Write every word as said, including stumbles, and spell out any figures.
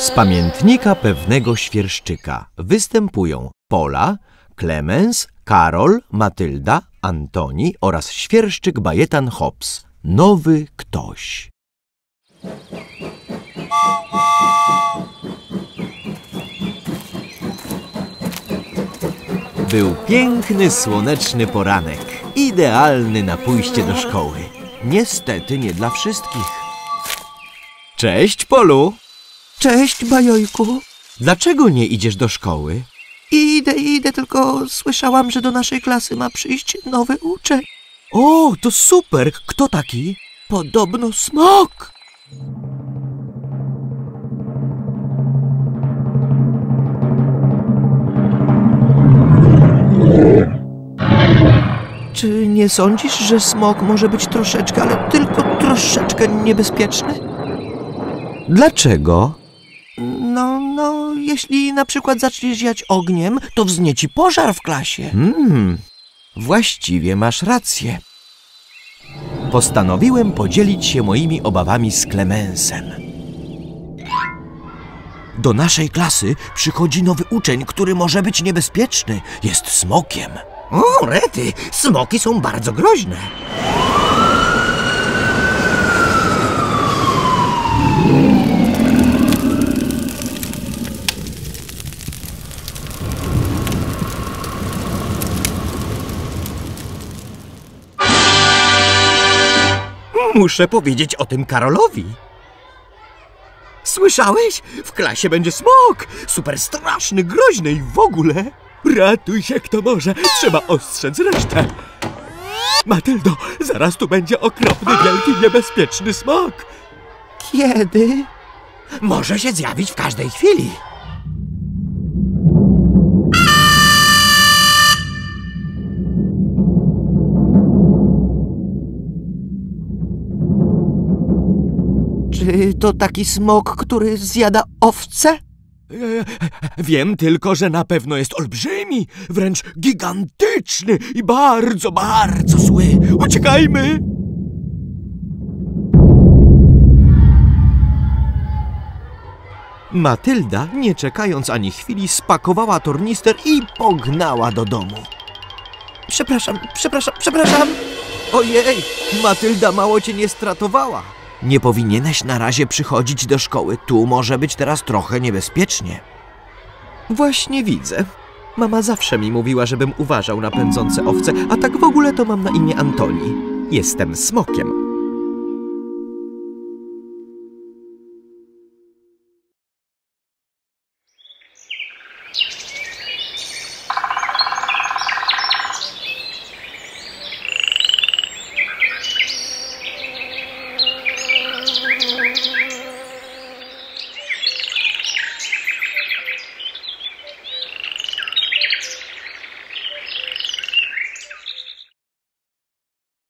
Z pamiętnika pewnego świerszczyka występują Pola, Klemens, Karol, Matylda, Antoni oraz świerszczyk Bajetan Hops. Nowy ktoś. Był piękny, słoneczny poranek, idealny na pójście do szkoły. Niestety nie dla wszystkich. Cześć, Polu! Cześć, Bajojku. Dlaczego nie idziesz do szkoły? Idę, idę, tylko słyszałam, że do naszej klasy ma przyjść nowy uczeń. O, to super! Kto taki? Podobno smok. Czy nie sądzisz, że smok może być troszeczkę, ale tylko troszeczkę niebezpieczny? Dlaczego? No, no, jeśli na przykład zaczniesz ziać ogniem, to wznieci pożar w klasie. Hmm, właściwie masz rację. Postanowiłem podzielić się moimi obawami z Klemensem. Do naszej klasy przychodzi nowy uczeń, który może być niebezpieczny. Jest smokiem. O, rety, smoki są bardzo groźne. Muszę powiedzieć o tym Karolowi. Słyszałeś? W klasie będzie smok! Super straszny, groźny i w ogóle. Ratuj się kto może, trzeba ostrzec resztę. Matyldo, zaraz tu będzie okropny, wielki, niebezpieczny smok. Kiedy? Może się zjawić w każdej chwili. Czy to taki smok, który zjada owce? Wiem tylko, że na pewno jest olbrzymi, wręcz gigantyczny i bardzo, bardzo zły. Uciekajmy! Matylda, nie czekając ani chwili, spakowała tornister i pognała do domu. Przepraszam, przepraszam, przepraszam! Ojej, Matylda mało cię nie stratowała. Nie powinieneś na razie przychodzić do szkoły. Tu może być teraz trochę niebezpiecznie. Właśnie widzę. Mama zawsze mi mówiła, żebym uważał na pędzące owce, a tak w ogóle to mam na imię Antoni. Jestem smokiem.